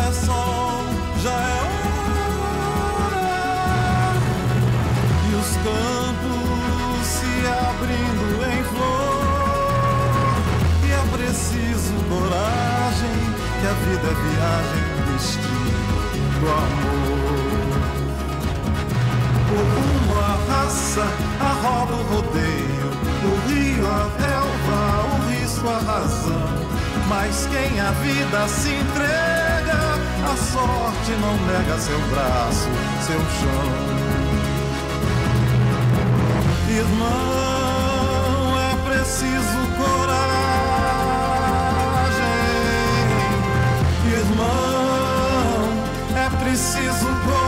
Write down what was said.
é sol, já é hora. E os campos se abrindo em flor. E é preciso coragem, que a vida é viagem, destino do amor. O rumo, a raça, a roda, o rodeio, o rio, a relva, o risco, a razão. Mas quem a vida se entrega, a sorte não nega seu braço, seu chão. Irmão, é preciso coragem. Irmão, é preciso coragem.